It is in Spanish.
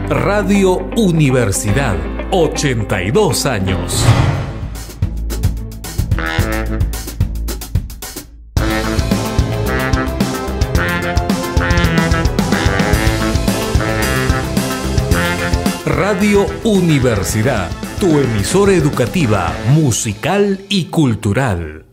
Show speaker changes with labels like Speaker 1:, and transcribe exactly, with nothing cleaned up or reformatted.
Speaker 1: Radio Universidad, ochenta y dos años. Radio Universidad, tu emisora educativa, musical y cultural.